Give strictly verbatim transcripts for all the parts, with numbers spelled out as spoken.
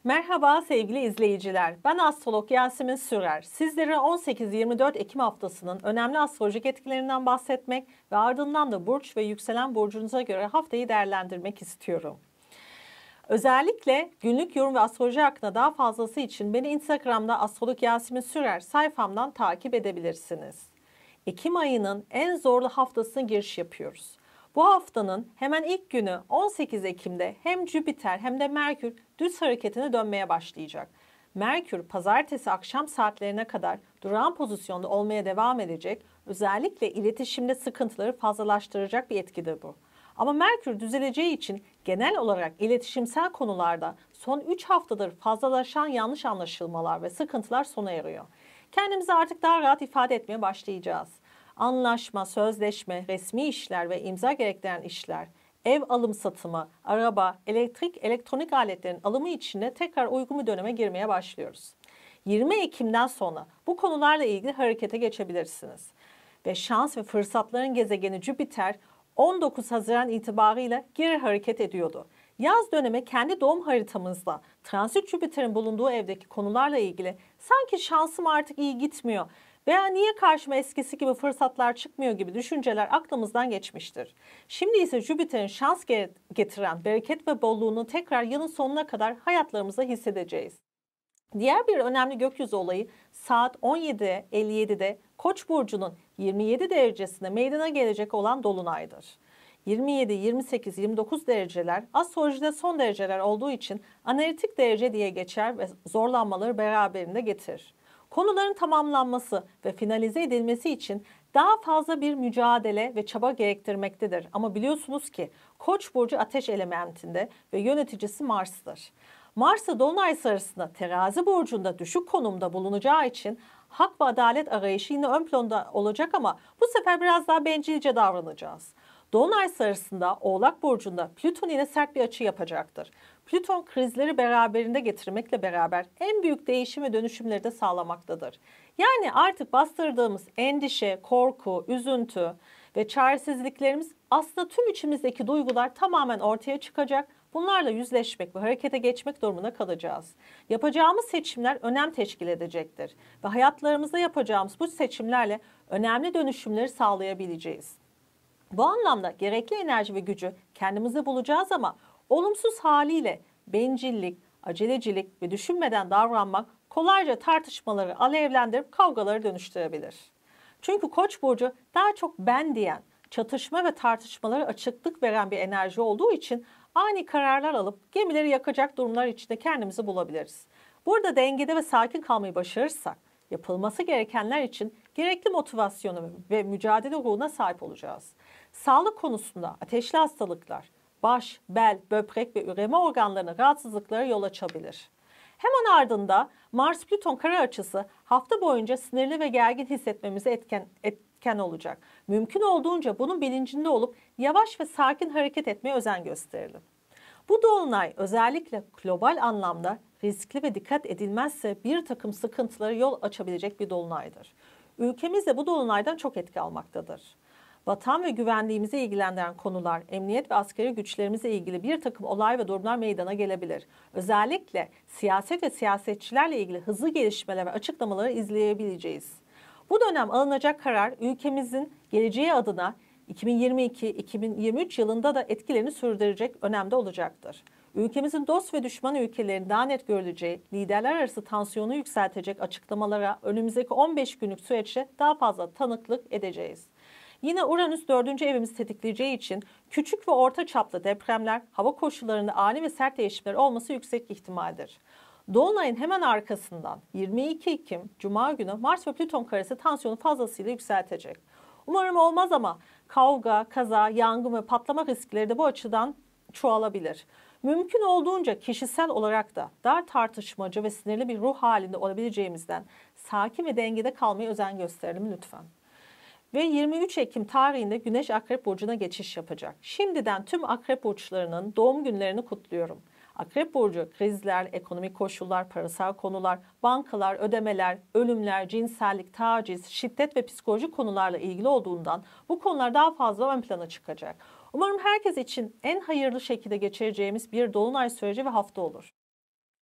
Merhaba sevgili izleyiciler. Ben astrolog Yasemin Sürer. Sizlere on sekiz yirmi dört Ekim haftasının önemli astrolojik etkilerinden bahsetmek ve ardından da burç ve yükselen burcunuza göre haftayı değerlendirmek istiyorum. Özellikle günlük yorum ve astroloji hakkında daha fazlası için beni Instagram'da astrolog Yasemin Sürer sayfamdan takip edebilirsiniz. Ekim ayının en zorlu haftasına giriş yapıyoruz. Bu haftanın hemen ilk günü on sekiz Ekim'de hem Jüpiter hem de Merkür düz hareketine dönmeye başlayacak. Merkür pazartesi akşam saatlerine kadar durağan pozisyonda olmaya devam edecek. Özellikle iletişimde sıkıntıları fazlalaştıracak bir etkidir bu. Ama Merkür düzeleceği için genel olarak iletişimsel konularda son üç haftadır fazlalaşan yanlış anlaşılmalar ve sıkıntılar sona eriyor. Kendimizi artık daha rahat ifade etmeye başlayacağız. Anlaşma, sözleşme, resmi işler ve imza gerektiren işler, ev alım satımı, araba, elektrik, elektronik aletlerin alımı içinde tekrar uygun bir döneme girmeye başlıyoruz. yirmi Ekim'den sonra bu konularla ilgili harekete geçebilirsiniz. Ve şans ve fırsatların gezegeni Jüpiter on dokuz Haziran itibarıyla geri hareket ediyordu. Yaz dönemi kendi doğum haritamızda transit Jüpiter'in bulunduğu evdeki konularla ilgili sanki şansım artık iyi gitmiyor veya niye karşıma eskisi gibi fırsatlar çıkmıyor gibi düşünceler aklımızdan geçmiştir. Şimdi ise Jüpiter'in şans getiren bereket ve bolluğunu tekrar yılın sonuna kadar hayatlarımızda hissedeceğiz. Diğer bir önemli gökyüzü olayı saat on yedi elli yedi'de Koç burcunun yirmi yedi derecesinde meydana gelecek olan dolunaydır. yirmi yedi, yirmi sekiz, yirmi dokuz dereceler astrolojide son dereceler olduğu için analitik derece diye geçer ve zorlanmaları beraberinde getirir. Konuların tamamlanması ve finalize edilmesi için daha fazla bir mücadele ve çaba gerektirmektedir. Ama biliyorsunuz ki Koç burcu ateş elementinde ve yöneticisi Mars'tır. Mars'ı Dolunay sırasında Terazi burcunda düşük konumda bulunacağı için hak ve adalet arayışı yine ön planda olacak ama bu sefer biraz daha bencilce davranacağız. Dolunay sırasında Oğlak burcunda Plüton yine sert bir açı yapacaktır. Plüton krizleri beraberinde getirmekle beraber en büyük değişim ve dönüşümleri de sağlamaktadır. Yani artık bastırdığımız endişe, korku, üzüntü ve çaresizliklerimiz aslında tüm içimizdeki duygular tamamen ortaya çıkacak. Bunlarla yüzleşmek ve harekete geçmek durumunda kalacağız. Yapacağımız seçimler önem teşkil edecektir ve hayatlarımızda yapacağımız bu seçimlerle önemli dönüşümleri sağlayabileceğiz. Bu anlamda gerekli enerji ve gücü kendimizde bulacağız ama olumsuz haliyle bencillik, acelecilik ve düşünmeden davranmak kolayca tartışmaları alevlendirip kavgaları dönüştürebilir. Çünkü Koç burcu daha çok ben diyen, çatışma ve tartışmalara açıklık veren bir enerji olduğu için ani kararlar alıp gemileri yakacak durumlar içinde kendimizi bulabiliriz. Burada dengede ve sakin kalmayı başarırsak yapılması gerekenler için gerekli motivasyonu ve mücadele ruhuna sahip olacağız. Sağlık konusunda ateşli hastalıklar, baş, bel, böbrek ve üreme organlarına rahatsızlıklara yol açabilir. Hemen ardında Mars-Plüton kare açısı hafta boyunca sinirli ve gergin hissetmemize etken, etken olacak. Mümkün olduğunca bunun bilincinde olup yavaş ve sakin hareket etmeye özen gösterelim. Bu dolunay özellikle global anlamda riskli ve dikkat edilmezse bir takım sıkıntılara yol açabilecek bir dolunaydır. Ülkemiz de bu dolunaydan çok etki almaktadır. Vatan ve güvenliğimizi ilgilendiren konular, emniyet ve askeri güçlerimizle ilgili bir takım olay ve durumlar meydana gelebilir. Özellikle siyaset ve siyasetçilerle ilgili hızlı gelişmeler ve açıklamaları izleyebileceğiz. Bu dönem alınacak karar ülkemizin geleceği adına iki bin yirmi iki iki bin yirmi üç yılında da etkilerini sürdürecek önemde olacaktır. Ülkemizin dost ve düşman ülkelerin daha net görüleceği, liderler arası tansiyonu yükseltecek açıklamalara önümüzdeki on beş günlük süreçte daha fazla tanıklık edeceğiz. Yine Uranüs dördüncü evimizi tetikleyeceği için küçük ve orta çaplı depremler, hava koşullarında ani ve sert değişimler olması yüksek ihtimaldir. Dolunayın hemen arkasından yirmi iki Ekim Cuma günü Mars ve Plüton karesi tansiyonu fazlasıyla yükseltecek. Umarım olmaz ama kavga, kaza, yangın ve patlama riskleri de bu açıdan çoğalabilir. Mümkün olduğunca kişisel olarak da dar tartışmacı ve sinirli bir ruh halinde olabileceğimizden sakin ve dengede kalmaya özen gösterelim lütfen. Ve yirmi üç Ekim tarihinde Güneş Akrep Burcu'na geçiş yapacak. Şimdiden tüm Akrep Burçlarının doğum günlerini kutluyorum. Akrep Burcu krizler, ekonomik koşullar, parasal konular, bankalar, ödemeler, ölümler, cinsellik, taciz, şiddet ve psikolojik konularla ilgili olduğundan bu konular daha fazla ön plana çıkacak. Umarım herkes için en hayırlı şekilde geçireceğimiz bir dolunay süreci ve hafta olur.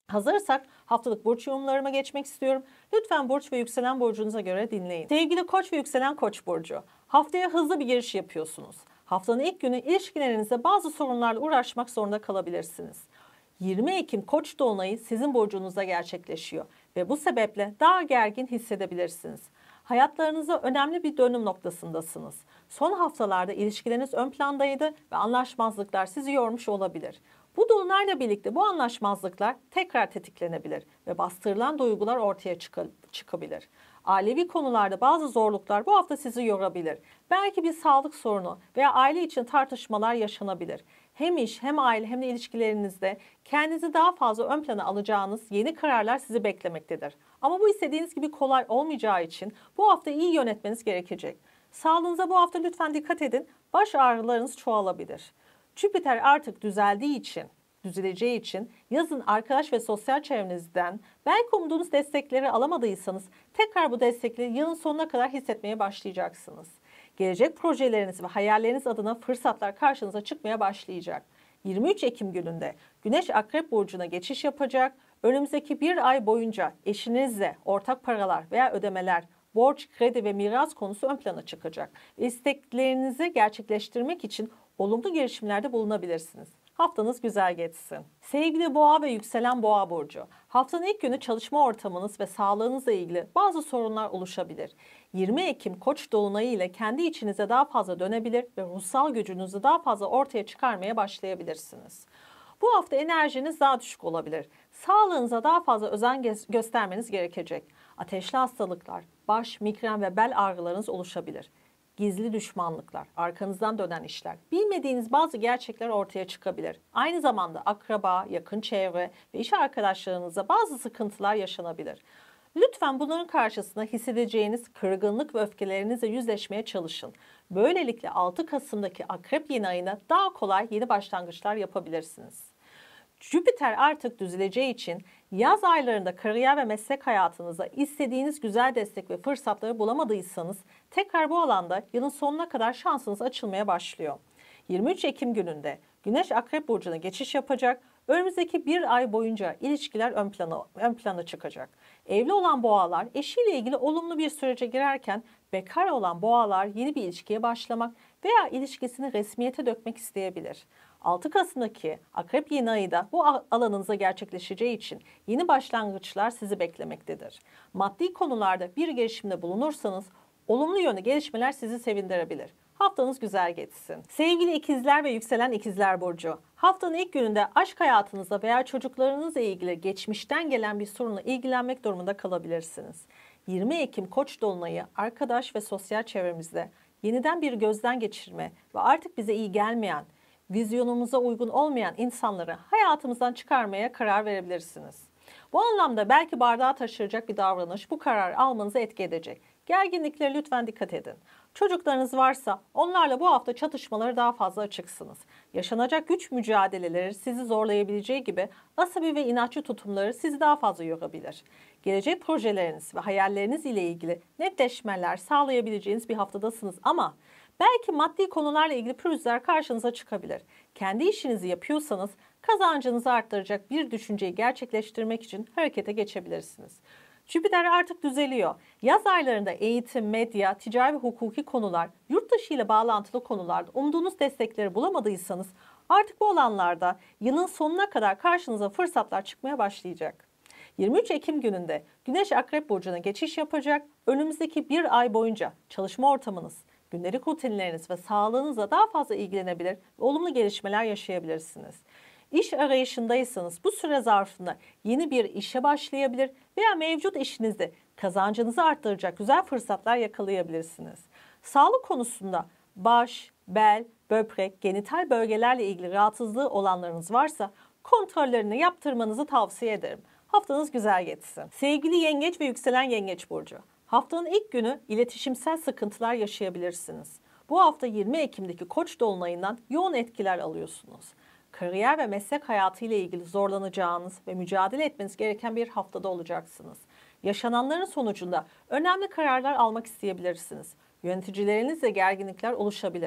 Hazırsak haftalık burç yorumlarıma geçmek istiyorum. Lütfen burç ve yükselen burcunuza göre dinleyin. Sevgili Koç ve yükselen Koç burcu, haftaya hızlı bir giriş yapıyorsunuz. Haftanın ilk günü ilişkilerinizde bazı sorunlarla uğraşmak zorunda kalabilirsiniz. yirmi Ekim Koç dolunayı sizin burcunuzda gerçekleşiyor ve bu sebeple daha gergin hissedebilirsiniz. Hayatlarınızda önemli bir dönüm noktasındasınız. Son haftalarda ilişkileriniz ön plandaydı ve anlaşmazlıklar sizi yormuş olabilir. Bu dolunayla birlikte bu anlaşmazlıklar tekrar tetiklenebilir ve bastırılan duygular ortaya çıkabilir. Ailevi konularda bazı zorluklar bu hafta sizi yorabilir. Belki bir sağlık sorunu veya aile için tartışmalar yaşanabilir. Hem iş hem aile hem de ilişkilerinizde kendinizi daha fazla ön plana alacağınız yeni kararlar sizi beklemektedir. Ama bu istediğiniz gibi kolay olmayacağı için bu hafta iyi yönetmeniz gerekecek. Sağlığınıza bu hafta lütfen dikkat edin. Baş ağrılarınız çoğalabilir. Jüpiter artık düzeldiği için, düzeleceği için yazın arkadaş ve sosyal çevrenizden belki umduğunuz destekleri alamadıysanız tekrar bu destekleri yılın sonuna kadar hissetmeye başlayacaksınız. Gelecek projeleriniz ve hayalleriniz adına fırsatlar karşınıza çıkmaya başlayacak. yirmi üç Ekim gününde Güneş Akrep Burcu'na geçiş yapacak. Önümüzdeki bir ay boyunca eşinizle ortak paralar veya ödemeler, borç, kredi ve miras konusu ön plana çıkacak. İsteklerinizi gerçekleştirmek için olumlu girişimlerde bulunabilirsiniz. Haftanız güzel geçsin. Sevgili Boğa ve yükselen Boğa burcu, haftanın ilk günü çalışma ortamınız ve sağlığınızla ilgili bazı sorunlar oluşabilir. yirmi Ekim Koç dolunayı ile kendi içinize daha fazla dönebilir ve ruhsal gücünüzü daha fazla ortaya çıkarmaya başlayabilirsiniz. Bu hafta enerjiniz daha düşük olabilir. Sağlığınıza daha fazla özen göstermeniz gerekecek. Ateşli hastalıklar, baş, migren ve bel ağrılarınız oluşabilir. Gizli düşmanlıklar, arkanızdan dönen işler, bilmediğiniz bazı gerçekler ortaya çıkabilir. Aynı zamanda akraba, yakın çevre ve iş arkadaşlarınızla bazı sıkıntılar yaşanabilir. Lütfen bunların karşısında hissedeceğiniz kırgınlık ve öfkelerinizle yüzleşmeye çalışın. Böylelikle altı Kasım'daki Akrep yeni ayına daha kolay yeni başlangıçlar yapabilirsiniz. Jüpiter artık düzeleceği için yaz aylarında kariyer ve meslek hayatınıza istediğiniz güzel destek ve fırsatları bulamadıysanız tekrar bu alanda yılın sonuna kadar şansınız açılmaya başlıyor. yirmi üç Ekim gününde Güneş Akrep Burcu'na geçiş yapacak. Önümüzdeki bir ay boyunca ilişkiler ön plana, ön plana çıkacak. Evli olan boğalar eşiyle ilgili olumlu bir sürece girerken bekar olan boğalar yeni bir ilişkiye başlamak veya ilişkisini resmiyete dökmek isteyebilir. altı Kasım'daki Akrep yeni ayı da bu alanınıza gerçekleşeceği için yeni başlangıçlar sizi beklemektedir. Maddi konularda bir girişimde bulunursanız olumlu yönde gelişmeler sizi sevindirebilir. Haftanız güzel geçsin. Sevgili ikizler ve yükselen ikizler burcu, haftanın ilk gününde aşk hayatınızla veya çocuklarınızla ilgili geçmişten gelen bir sorunla ilgilenmek durumunda kalabilirsiniz. yirmi Ekim Koç dolunayı arkadaş ve sosyal çevremizde yeniden bir gözden geçirme ve artık bize iyi gelmeyen, vizyonumuza uygun olmayan insanları hayatımızdan çıkarmaya karar verebilirsiniz. Bu anlamda belki bardağı taşıracak bir davranış bu kararı almanıza etki edecek. Gerginliklere lütfen dikkat edin. Çocuklarınız varsa onlarla bu hafta çatışmaları daha fazla açıksınız. Yaşanacak güç mücadeleleri sizi zorlayabileceği gibi asabi ve inatçı tutumları sizi daha fazla yorabilir. Gelecek projeleriniz ve hayalleriniz ile ilgili netleşmeler sağlayabileceğiniz bir haftadasınız ama belki maddi konularla ilgili pürüzler karşınıza çıkabilir. Kendi işinizi yapıyorsanız kazancınızı arttıracak bir düşünceyi gerçekleştirmek için harekete geçebilirsiniz. Jüpiter artık düzeliyor. Yaz aylarında eğitim, medya, ticari ve hukuki konular, yurt dışı ile bağlantılı konularda umduğunuz destekleri bulamadıysanız artık bu alanlarda yılın sonuna kadar karşınıza fırsatlar çıkmaya başlayacak. yirmi üç Ekim gününde Güneş Akrep Burcu'na geçiş yapacak. Önümüzdeki bir ay boyunca çalışma ortamınız, gündelik rutinleriniz ve sağlığınızla daha fazla ilgilenebilir ve olumlu gelişmeler yaşayabilirsiniz. İş arayışındaysanız bu süre zarfında yeni bir işe başlayabilir veya mevcut işinizde kazancınızı arttıracak güzel fırsatlar yakalayabilirsiniz. Sağlık konusunda baş, bel, böbrek, genital bölgelerle ilgili rahatsızlığı olanlarınız varsa kontrollerini yaptırmanızı tavsiye ederim. Haftanız güzel geçsin. Sevgili Yengeç ve yükselen Yengeç burcu, haftanın ilk günü iletişimsel sıkıntılar yaşayabilirsiniz. Bu hafta yirmi Ekim'deki Koç dolunayından yoğun etkiler alıyorsunuz. Kariyer ve meslek hayatı ile ilgili zorlanacağınız ve mücadele etmeniz gereken bir haftada olacaksınız. Yaşananların sonucunda önemli kararlar almak isteyebilirsiniz. Yöneticilerinizle gerginlikler oluşabilir.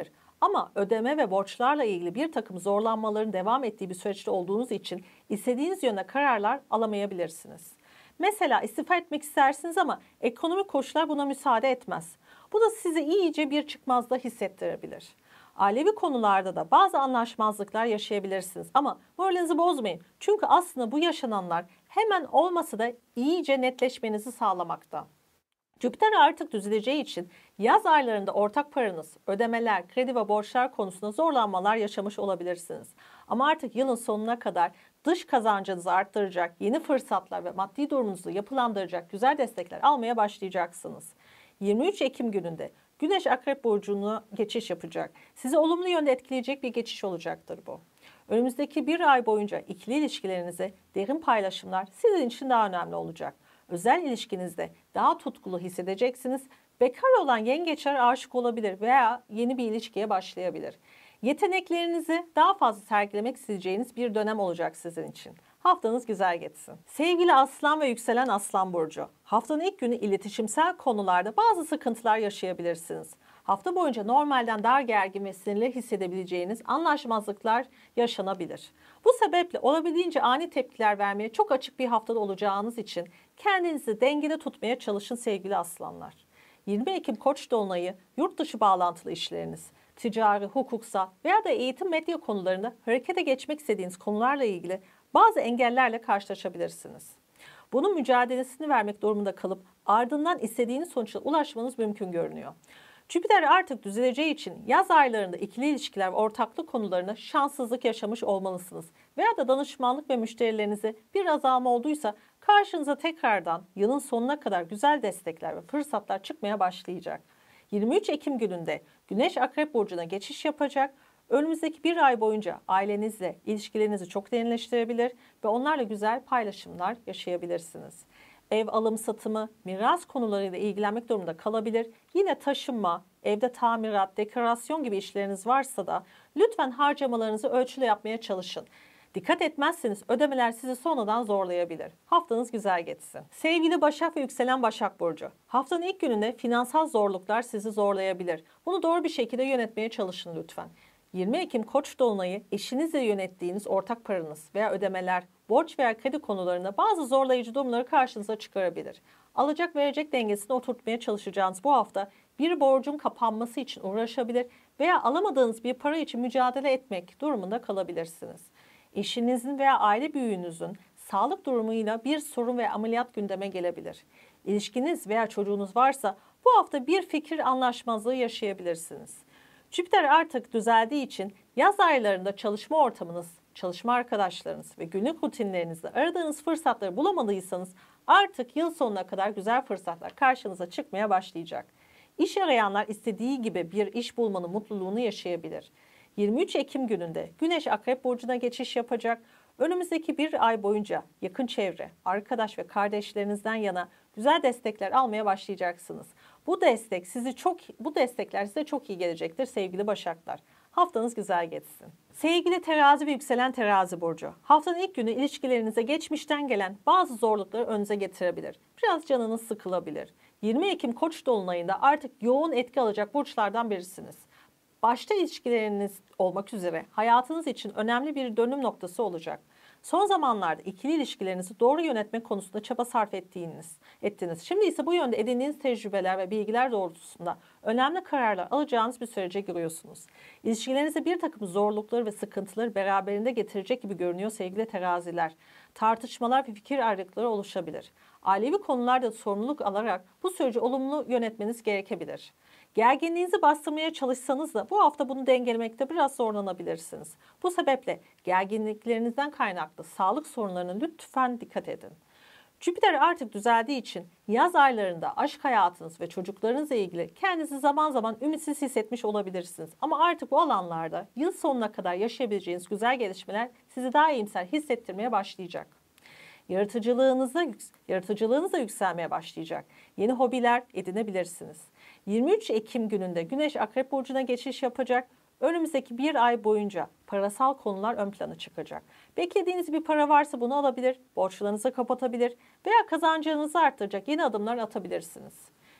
Ama ödeme ve borçlarla ilgili bir takım zorlanmaların devam ettiği bir süreçte olduğunuz için istediğiniz yönde kararlar alamayabilirsiniz. Mesela istifa etmek istersiniz ama ekonomik koşullar buna müsaade etmez. Bu da sizi iyice bir çıkmazda hissettirebilir. Ailevi konularda da bazı anlaşmazlıklar yaşayabilirsiniz ama moralinizi bozmayın. Çünkü aslında bu yaşananlar hemen olmasa da iyice netleşmenizi sağlamakta. Jüpiter artık düzeleceği için yaz aylarında ortak paranız, ödemeler, kredi ve borçlar konusunda zorlanmalar yaşamış olabilirsiniz. Ama artık yılın sonuna kadar dış kazancınızı arttıracak, yeni fırsatlar ve maddi durumunuzu yapılandıracak güzel destekler almaya başlayacaksınız. yirmi üç Ekim gününde Güneş Akrep Burcu'na geçiş yapacak. Sizi olumlu yönde etkileyecek bir geçiş olacaktır bu. Önümüzdeki bir ay boyunca ikili ilişkilerinize derin paylaşımlar sizin için daha önemli olacak. Özel ilişkinizde daha tutkulu hissedeceksiniz. Bekar olan yengeçler aşık olabilir veya yeni bir ilişkiye başlayabilir. Yeteneklerinizi daha fazla sergilemek isteyeceğiniz bir dönem olacak sizin için. Haftanız güzel geçsin. Sevgili Aslan ve yükselen Aslan Burcu, haftanın ilk günü iletişimsel konularda bazı sıkıntılar yaşayabilirsiniz. Hafta boyunca normalden daha gergin ve sinirli hissedebileceğiniz anlaşmazlıklar yaşanabilir. Bu sebeple olabildiğince ani tepkiler vermeye çok açık bir haftada olacağınız için kendinizi dengede tutmaya çalışın sevgili aslanlar. yirmi Ekim Koç dolunayı yurt dışı bağlantılı işleriniz, ticari, hukuksal veya da eğitim medya konularında harekete geçmek istediğiniz konularla ilgili bazı engellerle karşılaşabilirsiniz. Bunun mücadelesini vermek durumunda kalıp ardından istediğiniz sonuçlara ulaşmanız mümkün görünüyor. Jüpiter artık düzeleceği için yaz aylarında ikili ilişkiler ve ortaklık konularında şanssızlık yaşamış olmalısınız. Veya da danışmanlık ve müşterilerinize bir azalma olduysa karşınıza tekrardan yılın sonuna kadar güzel destekler ve fırsatlar çıkmaya başlayacak. yirmi üç Ekim gününde Güneş Akrep Burcu'na geçiş yapacak. Önümüzdeki bir ay boyunca ailenizle ilişkilerinizi çok derinleştirebilir ve onlarla güzel paylaşımlar yaşayabilirsiniz. Ev alım satımı, miras konularıyla ilgilenmek durumunda kalabilir. Yine taşınma, evde tamirat, dekorasyon gibi işleriniz varsa da lütfen harcamalarınızı ölçülü yapmaya çalışın. Dikkat etmezseniz ödemeler sizi sonradan zorlayabilir. Haftanız güzel geçsin. Sevgili Başak ve yükselen Başak Burcu, haftanın ilk gününde finansal zorluklar sizi zorlayabilir. Bunu doğru bir şekilde yönetmeye çalışın lütfen. yirmi Ekim Koç dolunayı eşinizle yönettiğiniz ortak paranız veya ödemeler, borç veya kredi konularında bazı zorlayıcı durumları karşınıza çıkarabilir. Alacak verecek dengesini oturtmaya çalışacağınız bu hafta bir borcun kapanması için uğraşabilir veya alamadığınız bir para için mücadele etmek durumunda kalabilirsiniz. Eşinizin veya aile büyüğünüzün sağlık durumuyla bir sorun veya ameliyat gündeme gelebilir. İlişkiniz veya çocuğunuz varsa bu hafta bir fikir anlaşmazlığı yaşayabilirsiniz. Jüpiter artık düzeldiği için yaz aylarında çalışma ortamınız, çalışma arkadaşlarınız ve günlük rutinlerinizde aradığınız fırsatları bulamadıysanız artık yıl sonuna kadar güzel fırsatlar karşınıza çıkmaya başlayacak. İş arayanlar istediği gibi bir iş bulmanın mutluluğunu yaşayabilir. yirmi üç Ekim gününde Güneş Akrep Burcu'na geçiş yapacak. Önümüzdeki bir ay boyunca yakın çevre, arkadaş ve kardeşlerinizden yana güzel destekler almaya başlayacaksınız. Bu destek sizi çok bu destekler size çok iyi gelecektir sevgili Başaklar. Haftanız güzel geçsin. Sevgili Terazi ve yükselen Terazi burcu, haftanın ilk günü ilişkilerinize geçmişten gelen bazı zorlukları önünüze getirebilir. Biraz canınız sıkılabilir. yirmi Ekim Koç dolunayında artık yoğun etki alacak burçlardan birisiniz. Başta ilişkileriniz olmak üzere hayatınız için önemli bir dönüm noktası olacak. Son zamanlarda ikili ilişkilerinizi doğru yönetmek konusunda çaba sarf ettiğiniz, ettiniz. Şimdi ise bu yönde edindiğiniz tecrübeler ve bilgiler doğrultusunda önemli kararlar alacağınız bir sürece giriyorsunuz. İlişkilerinizde bir takım zorlukları ve sıkıntıları beraberinde getirecek gibi görünüyor sevgili teraziler. Tartışmalar ve fikir ayrılıkları oluşabilir. Ailevi konularda sorumluluk alarak bu süreci olumlu yönetmeniz gerekebilir. Gerginliğinizi bastırmaya çalışsanız da bu hafta bunu dengelemekte biraz zorlanabilirsiniz. Bu sebeple gerginliklerinizden kaynaklı sağlık sorunlarına lütfen dikkat edin. Jüpiter artık düzeldiği için yaz aylarında aşk hayatınız ve çocuklarınızla ilgili kendinizi zaman zaman ümitsiz hissetmiş olabilirsiniz. Ama artık bu alanlarda yıl sonuna kadar yaşayabileceğiniz güzel gelişmeler sizi daha iyimser hissettirmeye başlayacak. Yaratıcılığınızda, yaratıcılığınızda yükselmeye başlayacak. Yeni hobiler edinebilirsiniz. yirmi üç Ekim gününde Güneş Akrep Burcu'na geçiş yapacak. Önümüzdeki bir ay boyunca parasal konular ön plana çıkacak. Beklediğiniz bir para varsa bunu alabilir, borçlarınızı kapatabilir veya kazancınızı arttıracak yeni adımlar atabilirsiniz.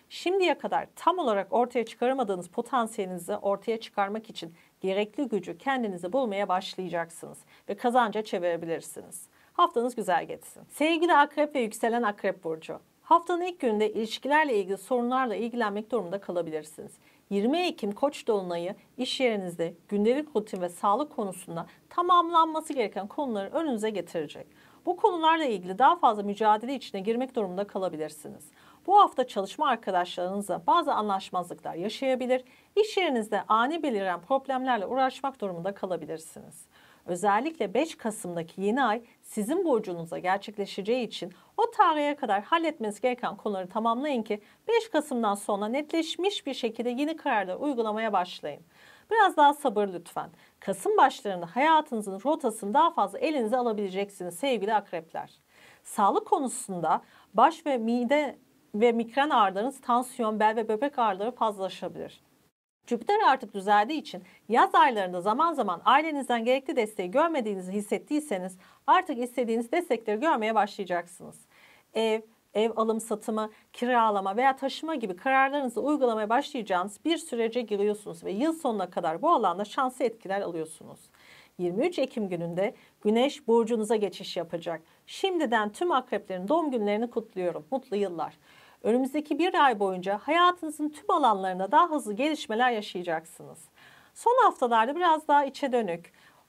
Şimdiye kadar tam olarak ortaya çıkaramadığınız potansiyelinizi ortaya çıkarmak için gerekli gücü kendinize bulmaya başlayacaksınız ve kazanca çevirebilirsiniz. Haftanız güzel geçsin. Sevgili Akrep ve yükselen Akrep burcu. Haftanın ilk gününde ilişkilerle ilgili sorunlarla ilgilenmek durumunda kalabilirsiniz. yirmi Ekim Koç dolunayı iş yerinizde gündelik rutin ve sağlık konusunda tamamlanması gereken konuları önünüze getirecek. Bu konularla ilgili daha fazla mücadele içine girmek durumunda kalabilirsiniz. Bu hafta çalışma arkadaşlarınızla bazı anlaşmazlıklar yaşayabilir, iş yerinizde ani beliren problemlerle uğraşmak durumunda kalabilirsiniz. Özellikle beş Kasım'daki yeni ay sizin burcunuza gerçekleşeceği için o tarihe kadar halletmeniz gereken konuları tamamlayın ki beş Kasım'dan sonra netleşmiş bir şekilde yeni kararlar uygulamaya başlayın. Biraz daha sabır lütfen. Kasım başlarında hayatınızın rotasını daha fazla elinize alabileceksiniz sevgili akrepler. Sağlık konusunda baş ve mide ve migren ağrılarınız, tansiyon, bel ve böbrek ağrıları fazlalaşabilir. Jüpiter artık düzeldiği için yaz aylarında zaman zaman ailenizden gerekli desteği görmediğinizi hissettiyseniz artık istediğiniz destekleri görmeye başlayacaksınız. Ev, ev alım satımı, kiralama veya taşıma gibi kararlarınızı uygulamaya başlayacağınız bir sürece giriyorsunuz ve yıl sonuna kadar bu alanda şanslı etkiler alıyorsunuz. yirmi üç Ekim gününde Güneş burcunuza geçiş yapacak. Şimdiden tüm akreplerin doğum günlerini kutluyorum. Mutlu yıllar. Önümüzdeki bir ay boyunca hayatınızın tüm alanlarında daha hızlı gelişmeler yaşayacaksınız. Son haftalarda biraz daha içe dönük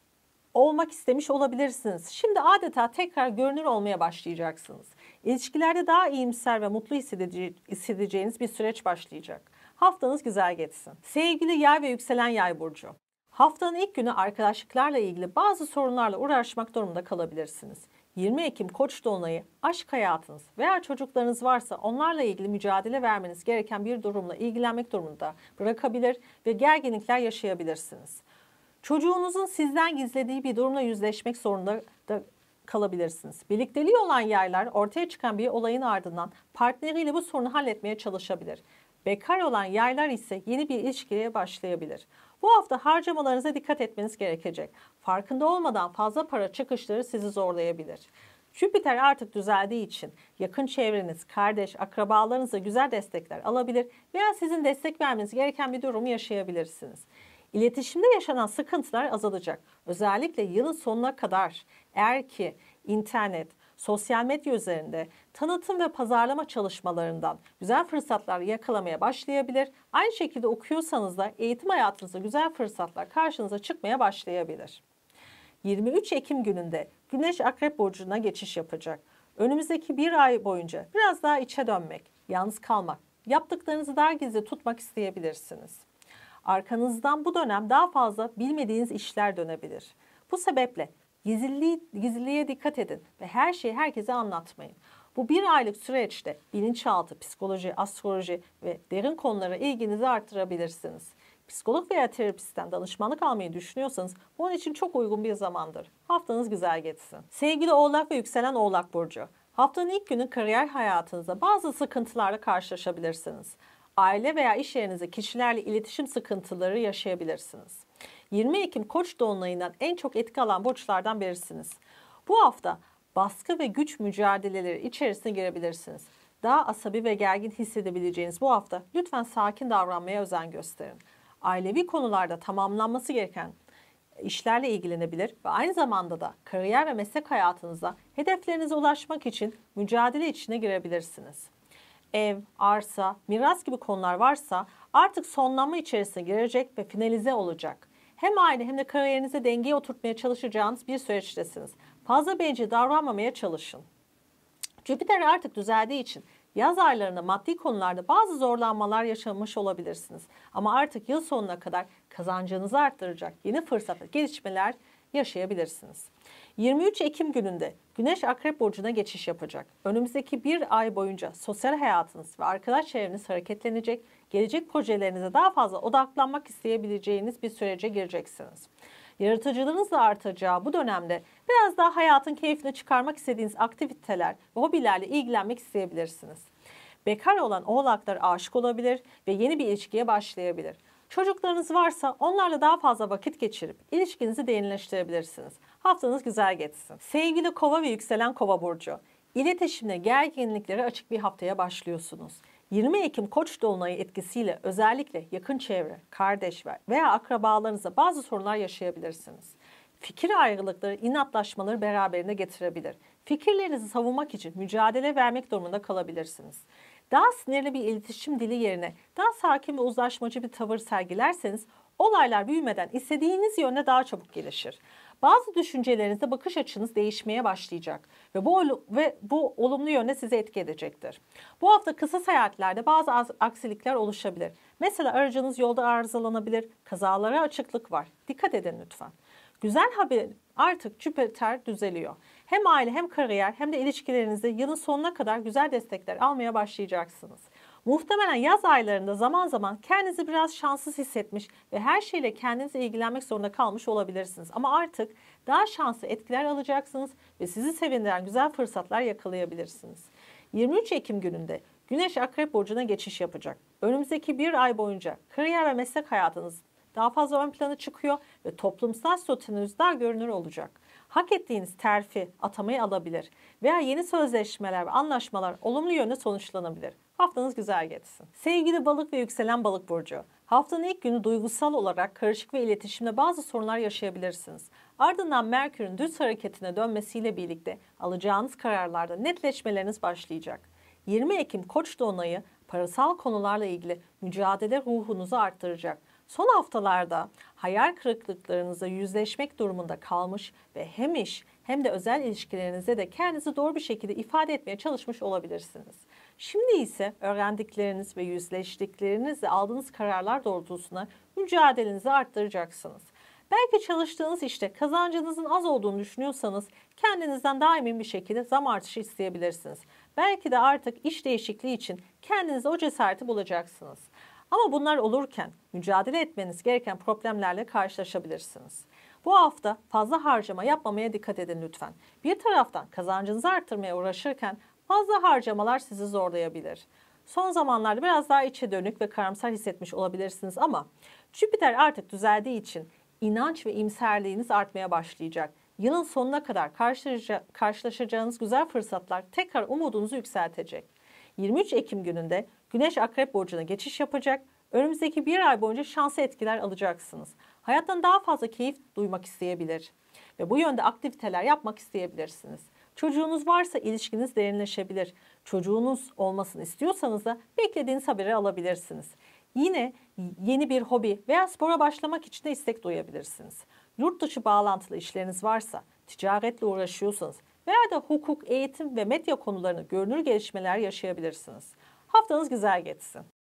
olmak istemiş olabilirsiniz. Şimdi adeta tekrar görünür olmaya başlayacaksınız. İlişkilerde daha iyimser ve mutlu hissedeceğiniz bir süreç başlayacak. Haftanız güzel geçsin. Sevgili Yay ve yükselen Yay burcu. Haftanın ilk günü arkadaşlıklarla ilgili bazı sorunlarla uğraşmak durumunda kalabilirsiniz. yirmi Ekim Koç dolunayı aşk hayatınız veya çocuklarınız varsa onlarla ilgili mücadele vermeniz gereken bir durumla ilgilenmek durumunda bırakabilir ve gerginlikler yaşayabilirsiniz. Çocuğunuzun sizden gizlediği bir durumla yüzleşmek zorunda da kalabilirsiniz. Birlikteliği olan yaylar ortaya çıkan bir olayın ardından partneriyle bu sorunu halletmeye çalışabilir. Bekar olan yaylar ise yeni bir ilişkiye başlayabilir. Bu hafta harcamalarınıza dikkat etmeniz gerekecek. Farkında olmadan fazla para çıkışları sizi zorlayabilir. Jüpiter artık düzeldiği için yakın çevreniz, kardeş, akrabalarınıza güzel destekler alabilir veya sizin destek vermeniz gereken bir durumu yaşayabilirsiniz. İletişimde yaşanan sıkıntılar azalacak. Özellikle yılın sonuna kadar eğer ki internet, sosyal medya üzerinde tanıtım ve pazarlama çalışmalarından güzel fırsatlar yakalamaya başlayabilir. Aynı şekilde okuyorsanız da eğitim hayatınızda güzel fırsatlar karşınıza çıkmaya başlayabilir. yirmi üç Ekim gününde Güneş Akrep burcuna geçiş yapacak. Önümüzdeki bir ay boyunca biraz daha içe dönmek, yalnız kalmak, yaptıklarınızı daha gizli tutmak isteyebilirsiniz. Arkanızdan bu dönem daha fazla bilmediğiniz işler dönebilir. Bu sebeple gizliliği, gizliliğe dikkat edin ve her şeyi herkese anlatmayın. Bu bir aylık süreçte bilinçaltı, psikoloji, astroloji ve derin konulara ilginizi artırabilirsiniz. Psikolog veya terapistten danışmanlık almayı düşünüyorsanız bunun için çok uygun bir zamandır. Haftanız güzel geçsin. Sevgili Oğlak ve yükselen Oğlak burcu. Haftanın ilk günü kariyer hayatınızda bazı sıkıntılarla karşılaşabilirsiniz. Aile veya iş yerinizde kişilerle iletişim sıkıntıları yaşayabilirsiniz. yirmi Ekim Koç dolunayından en çok etki alan burçlardan birisiniz. Bu hafta baskı ve güç mücadeleleri içerisine girebilirsiniz. Daha asabi ve gergin hissedebileceğiniz bu hafta lütfen sakin davranmaya özen gösterin. Ailevi konularda tamamlanması gereken işlerle ilgilenebilir ve aynı zamanda da kariyer ve meslek hayatınızda hedeflerinize ulaşmak için mücadele içine girebilirsiniz. Ev, arsa, miras gibi konular varsa artık sonlanma içerisine girecek ve finalize olacak. Hem aile hem de kariyerinize dengeye oturtmaya çalışacağınız bir süreçtesiniz. Fazla bencil davranmamaya çalışın. Jüpiter artık düzeldiği için yaz aylarında maddi konularda bazı zorlanmalar yaşamış olabilirsiniz. Ama artık yıl sonuna kadar kazancınızı arttıracak yeni fırsat, gelişmeler yaşayabilirsiniz. yirmi üç Ekim gününde Güneş Akrep burcuna geçiş yapacak. Önümüzdeki bir ay boyunca sosyal hayatınız ve arkadaş çevreniz hareketlenecek, gelecek projelerinize daha fazla odaklanmak isteyebileceğiniz bir sürece gireceksiniz. Yaratıcılığınız da artacağı bu dönemde biraz daha hayatın keyfini çıkarmak istediğiniz aktiviteler ve hobilerle ilgilenmek isteyebilirsiniz. Bekar olan oğlaklar aşık olabilir ve yeni bir ilişkiye başlayabilir. Çocuklarınız varsa onlarla daha fazla vakit geçirip ilişkinizi derinleştirebilirsiniz. Haftanız güzel geçsin. Sevgili Kova ve yükselen Kova burcu. İletişimde gerginliklere açık bir haftaya başlıyorsunuz. yirmi Ekim Koç dolunayı etkisiyle özellikle yakın çevre, kardeş veya akrabalarınızla bazı sorunlar yaşayabilirsiniz. Fikir ayrılıkları, inatlaşmaları beraberinde getirebilir. Fikirlerinizi savunmak için mücadele vermek durumunda kalabilirsiniz. Daha sinirli bir iletişim dili yerine daha sakin ve uzlaşmacı bir tavır sergilerseniz olaylar büyümeden istediğiniz yönde daha çabuk gelişir. Bazı düşüncelerinizde bakış açınız değişmeye başlayacak ve bu ve bu olumlu yönde sizi etki edecektir. Bu hafta kısa seyahatlerde bazı aksilikler oluşabilir. Mesela aracınız yolda arızalanabilir, kazalara açıklık var. Dikkat edin lütfen. Güzel haber, artık Jüpiter düzeliyor. Hem aile hem kariyer hem de ilişkilerinizde yılın sonuna kadar güzel destekler almaya başlayacaksınız. Muhtemelen yaz aylarında zaman zaman kendinizi biraz şanssız hissetmiş ve her şeyle kendinize ilgilenmek zorunda kalmış olabilirsiniz. Ama artık daha şanslı etkiler alacaksınız ve sizi sevindiren güzel fırsatlar yakalayabilirsiniz. yirmi üç Ekim gününde Güneş Akrep Burcu'na geçiş yapacak. Önümüzdeki bir ay boyunca kariyer ve meslek hayatınız daha fazla ön plana çıkıyor ve toplumsal statünüz daha görünür olacak. Hak ettiğiniz terfi, atamayı alabilir veya yeni sözleşmeler ve anlaşmalar olumlu yönde sonuçlanabilir. Haftanız güzel geçsin. Sevgili balık ve yükselen balık burcu, haftanın ilk günü duygusal olarak karışık ve iletişimde bazı sorunlar yaşayabilirsiniz. Ardından Merkür'ün düz hareketine dönmesiyle birlikte alacağınız kararlarda netleşmeleriniz başlayacak. yirmi Ekim Koç dolunayı parasal konularla ilgili mücadele ruhunuzu arttıracak. Son haftalarda hayal kırıklıklarınızla yüzleşmek durumunda kalmış ve hem iş hem de özel ilişkilerinizde de kendinizi doğru bir şekilde ifade etmeye çalışmış olabilirsiniz. Şimdi ise öğrendikleriniz ve yüzleştiklerinizle aldığınız kararlar doğrultusunda mücadelenizi arttıracaksınız. Belki çalıştığınız işte kazancınızın az olduğunu düşünüyorsanız kendinizden daha emin bir şekilde zam artışı isteyebilirsiniz. Belki de artık iş değişikliği için kendinize o cesareti bulacaksınız. Ama bunlar olurken mücadele etmeniz gereken problemlerle karşılaşabilirsiniz. Bu hafta fazla harcama yapmamaya dikkat edin lütfen. Bir taraftan kazancınızı arttırmaya uğraşırken fazla harcamalar sizi zorlayabilir. Son zamanlarda biraz daha içe dönük ve karamsar hissetmiş olabilirsiniz ama Jüpiter artık düzeldiği için inanç ve iyimserliğiniz artmaya başlayacak. Yılın sonuna kadar karşılaşacağınız güzel fırsatlar tekrar umudunuzu yükseltecek. yirmi üç Ekim gününde Güneş Akrep Burcu'na geçiş yapacak. Önümüzdeki bir ay boyunca şanslı etkiler alacaksınız. Hayattan daha fazla keyif duymak isteyebilir ve bu yönde aktiviteler yapmak isteyebilirsiniz. Çocuğunuz varsa ilişkiniz derinleşebilir. Çocuğunuz olmasını istiyorsanız da beklediğiniz haberi alabilirsiniz. Yine yeni bir hobi veya spora başlamak için de istek duyabilirsiniz. Yurt dışı bağlantılı işleriniz varsa, ticaretle uğraşıyorsanız veya da hukuk, eğitim ve medya konularında görünür gelişmeler yaşayabilirsiniz. Haftanız güzel geçsin.